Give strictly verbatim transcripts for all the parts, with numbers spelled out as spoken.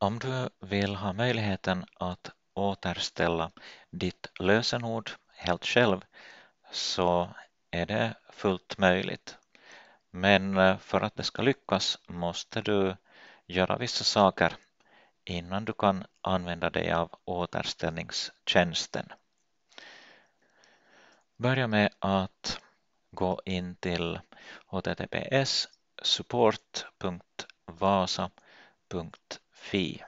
Om du vill ha möjligheten att återställa ditt lösenord helt själv så är det fullt möjligt. Men för att det ska lyckas måste du göra vissa saker innan du kan använda dig av återställningstjänsten. Börja med att gå in till h t t p s support punkt vasa punkt fi.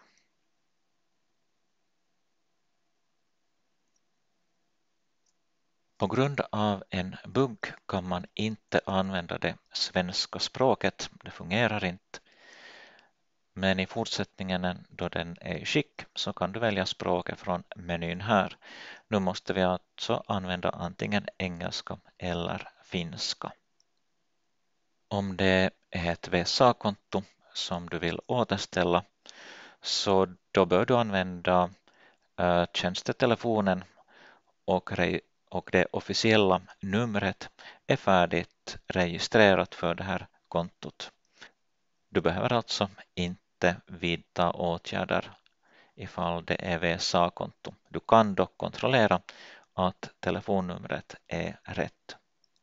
På grund av en bugg kan man inte använda det svenska språket, det fungerar inte. Men i fortsättningen då den är i skick så kan du välja språket från menyn här. Nu måste vi alltså använda antingen engelska eller finska. Om det är ett V S A-konto som du vill återställa så då bör du använda äh, tjänstetelefonen och, re- och det officiella numret är färdigt registrerat för det här kontot. Du behöver alltså inte vidta åtgärder ifall det är V S A-konto. Du kan dock kontrollera att telefonnumret är rätt.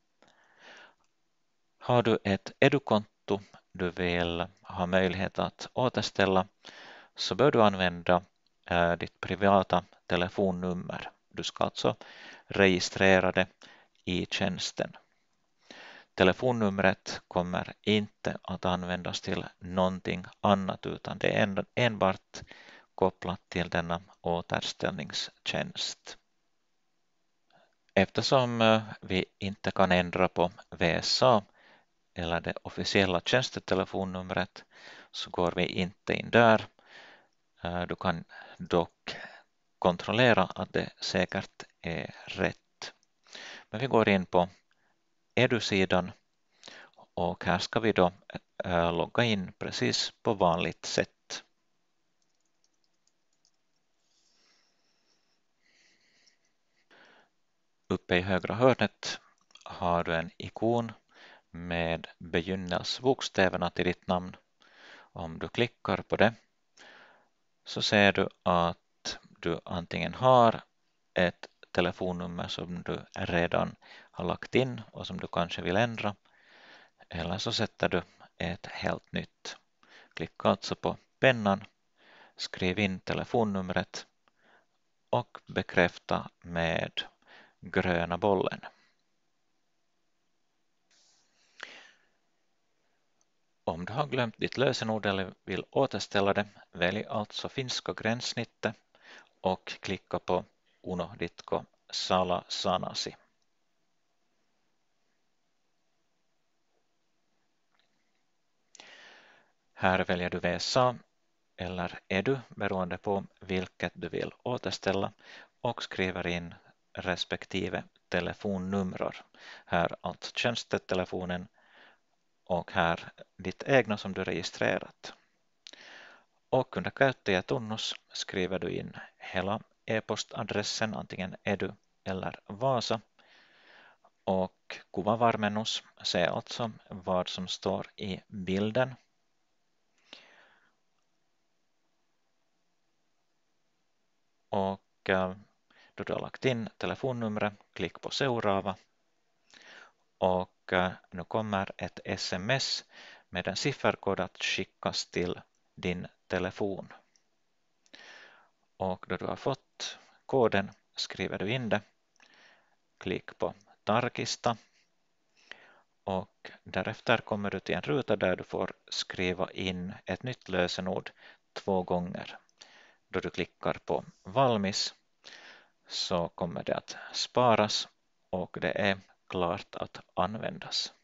Har du ett Edu-konto du vill ha möjlighet att återställa så bör du använda äh, ditt privata telefonnummer. Du ska alltså registrera det i tjänsten. Telefonnumret kommer inte att användas till någonting annat utan det är enbart kopplat till denna återställningstjänst. Eftersom vi inte kan ändra på V S A eller det officiella tjänstetelefonnumret så går vi inte in där. Du kan dock kontrollera att det säkert är rätt. Men vi går in på Edu-sidan och här ska vi då logga in precis på vanligt sätt. Uppe i högra hörnet har du en ikon med begynnelsebokstäverna till ditt namn. Om du klickar på det så ser du att du antingen har ett telefonnummer som du redan har lagt in och som du kanske vill ändra, eller så sätter du ett helt nytt. Klicka alltså på pennan, skriv in telefonnumret och bekräfta med gröna bollen. Om du har glömt ditt lösenord eller vill återställa det, välj alltså finska gränssnittet och klicka på Unohditko Sala Sanasi. Här väljer du V S A eller Edu beroende på vilket du vill återställa och skriver in respektive telefonnummer. Här alltså tjänstetelefonen och här ditt egna som du registrerat. Och under käyttäjätunnus skriver du in hela e-postadressen, antingen Edu eller Vasa. Och kuvavarmennus, se alltså vad som står i bilden. Och då du har lagt in telefonnumret, klick på seuraava. Och nu kommer ett sms med en sifferkod att skickas till din telefon. Och då du har fått koden skriver du in det. Klick på tarkista. Och därefter kommer du till en ruta där du får skriva in ett nytt lösenord två gånger. Då du klickar på valmis så kommer det att sparas och det är klart att användas.